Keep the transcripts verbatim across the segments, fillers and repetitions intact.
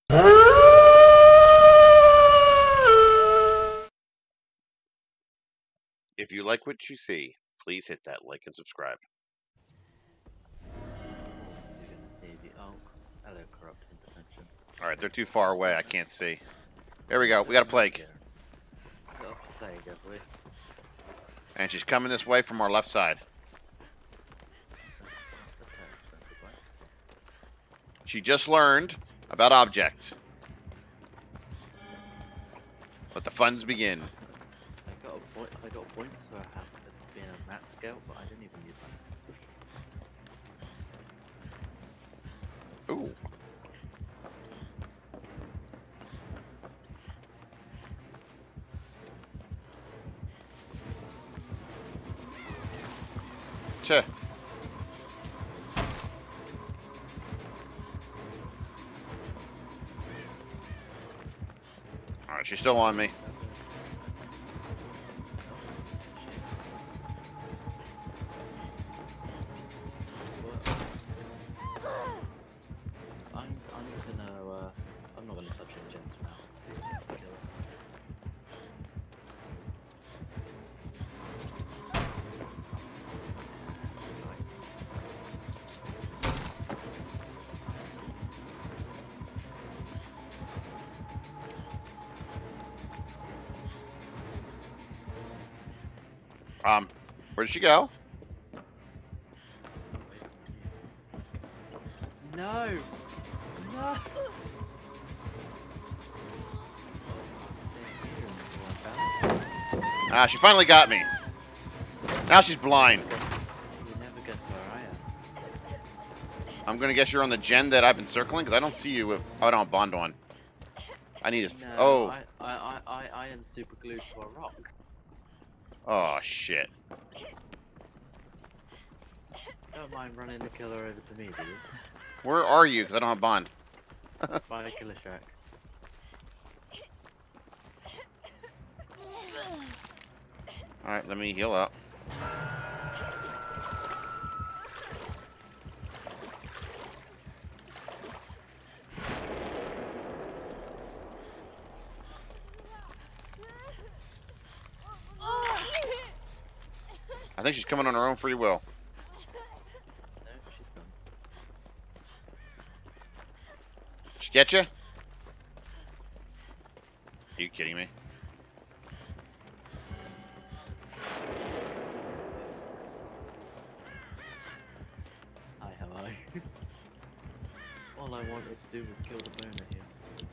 If you like what you see, please hit that like and subscribe. Alright, they're too far away. I can't see. There we go. We got a plague. And she's coming this way from our left side. She just learned about objects. Let the funds begin. I got a point. I got points for being a map scout, but I didn't even use that. Ooh. Sure. Alright, she's still on me. I'm, I'm gonna, uh, I'm not gonna touch any gens for now. Um, where did she go? No! No! Ah, she finally got me. Now she's blind. You never guess where I am. I'm gonna guess you're on the gen that I've been circling, because I don't see you with... Oh, I don't bond one. I need to... No, Oh. I, I, I, I am super glued to a rock. Oh, shit. Don't mind running the killer over to me, do you? Where are you? Because I don't have bond. By the killer shack. Alright, let me heal up. I think she's coming on her own free will. No, she's done. She get you? Are you kidding me? Hi, hello. All I wanted to do was kill the boner here.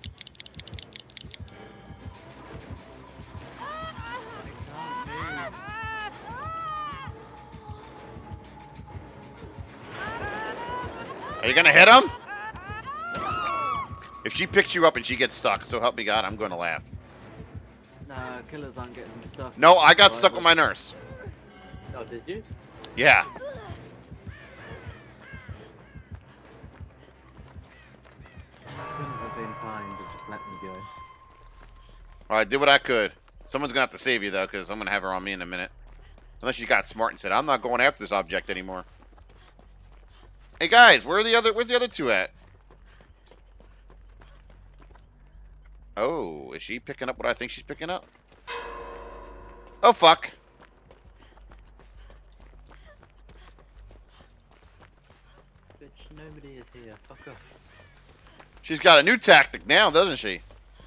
Are you gonna hit him? If she picks you up and she gets stuck, so help me God, I'm gonna laugh. Nah, killers aren't getting stuck. No, I got stuck with my nurse. Oh, did you? Yeah. Couldn't have been kind to just let me go. Well, I did what I could. Someone's gonna have to save you though, because I'm gonna have her on me in a minute. Unless you got smart and said, I'm not going after this object anymore. Hey guys, where are the other where's the other two at? Oh, is she picking up what I think she's picking up? Oh fuck. Bitch, nobody is here. Fuck off. She's got a new tactic now, doesn't she?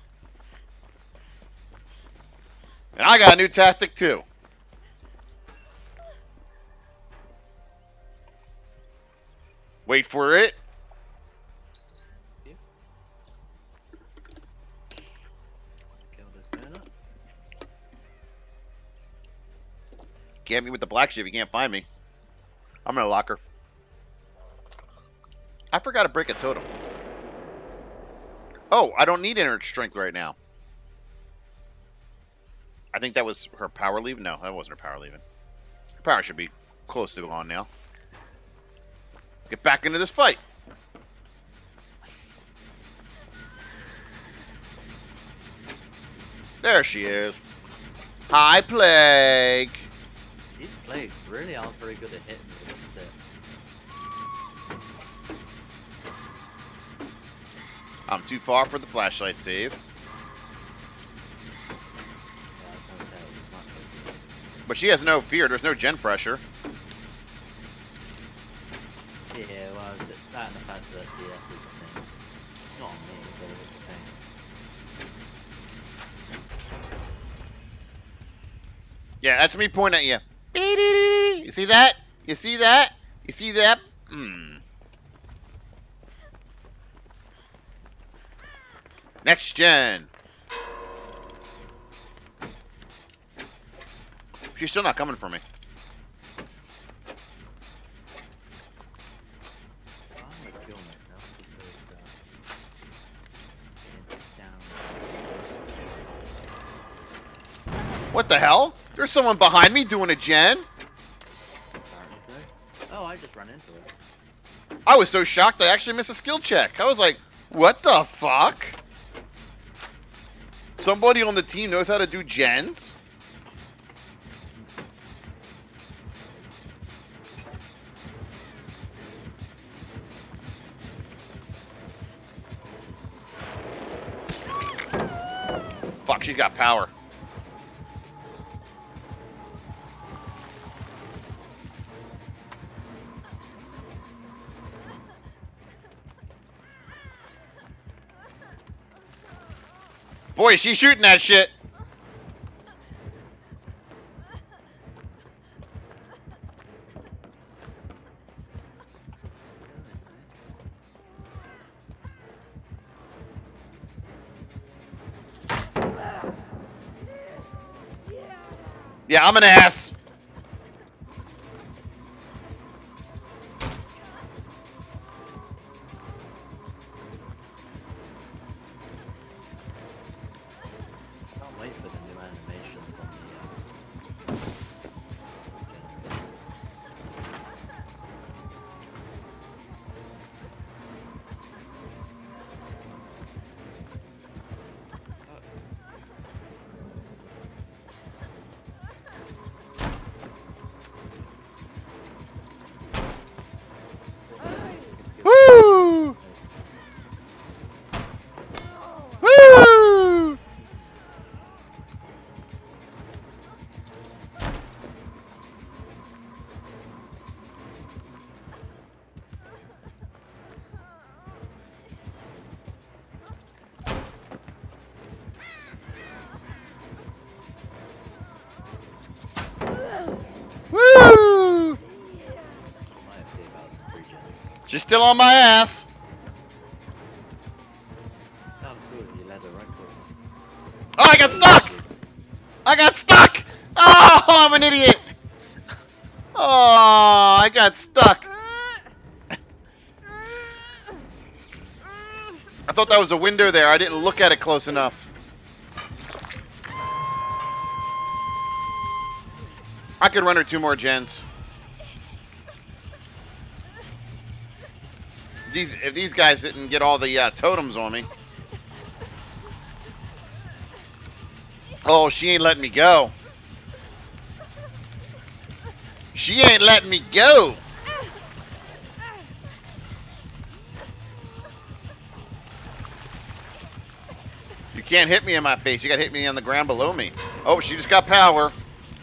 And I got a new tactic too. Wait for it. Yeah. Kill this man up. Get me with the black shit if you can't find me. I'm gonna lock her. I forgot to break a totem. Oh, I don't need inner strength right now. I think that was her power leaving. No, that wasn't her power leaving. Her power should be close to gone now. Get back into this fight. There she is. Hi, Plague. These plagues really aren't very good at hitting me, is it? I'm too far for the flashlight save. But she has no fear. There's no gen pressure. Yeah, well, that and the fact that D S is the thing. Not on me, but it's the thing. Yeah, that's me pointing at you. You see that? You see that? You see that? Hmm. Next gen. She's still not coming for me. I'm gonna kill myself because, uh, What the hell? There's someone behind me doing a gen. oh, I just ran into it. I was so shocked I actually missed a skill check. I was like, what the fuck? Somebody on the team knows how to do gens? Fuck, she's got power. Boy, she's shooting that shit. Yeah, I'm an ass. Can't wait for the new animations on the, uh, Woo! Woo! Woo! She's still on my ass. oh, good, you led the right course. Oh, I got stuck! I got stuck! Oh, I'm an idiot! Oh, I got stuck. I thought that was a window there. I didn't look at it close enough. I could run her two more gens. These, if these guys didn't get all the uh, totems on me. Oh, she ain't letting me go. She ain't letting me go. You can't hit me in my face. You gotta hit me on the ground below me. Oh, she just got power.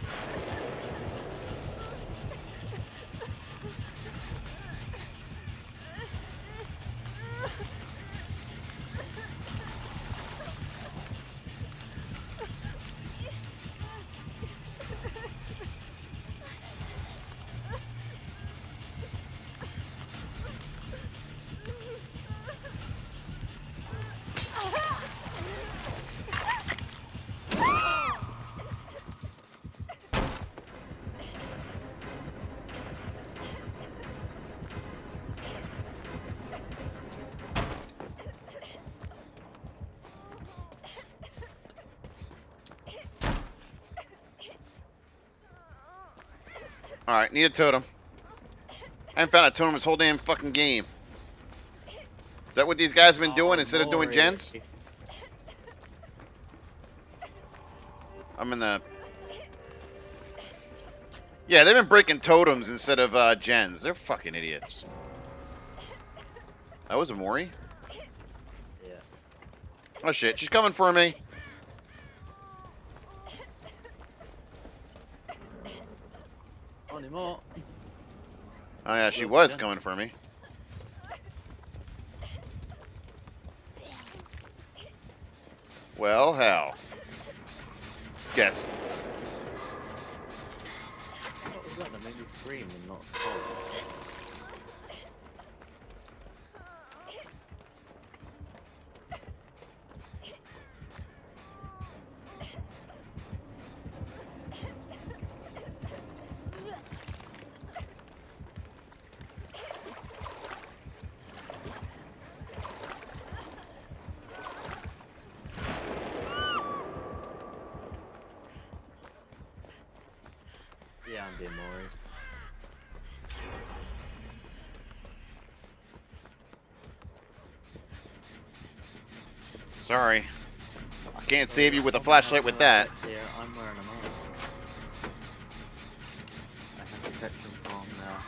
Alright, need a totem. I haven't found a totem this whole damn fucking game. Is that what these guys have been doing Oh, instead of doing Lord. gens? I'm in the... Yeah, they've been breaking totems instead of uh, gens. They're fucking idiots. That was a Mori? Yeah. Oh shit, she's coming for me. Not anymore. Oh yeah, she was coming for me. Well, how? Guess. What was that that made me scream and not fall? Yeah, I'm being worried. Sorry. I can't save you with a flashlight with that. Yeah, I'm wearing a mask. I have protection from now.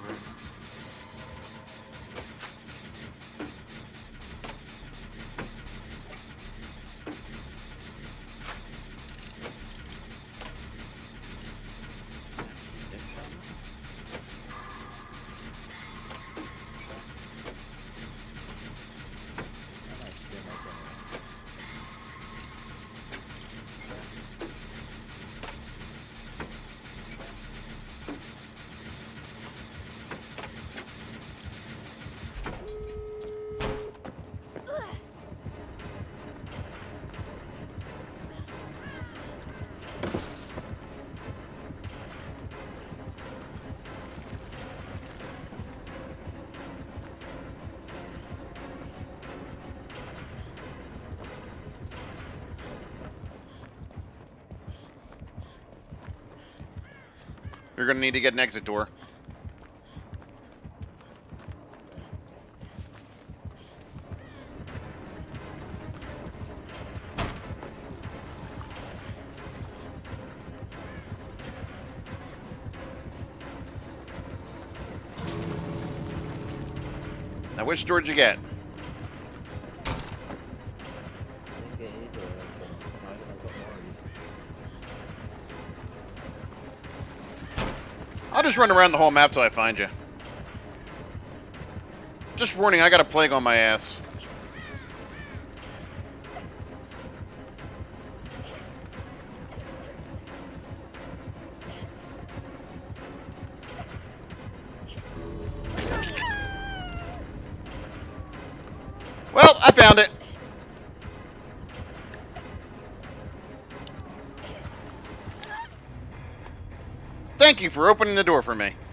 You're gonna need to get an exit door. Now, which door did you get? I'll just run around the whole map till I find you. Just warning, I got a plague on my ass. Well, I found it. Thank you for opening the door for me.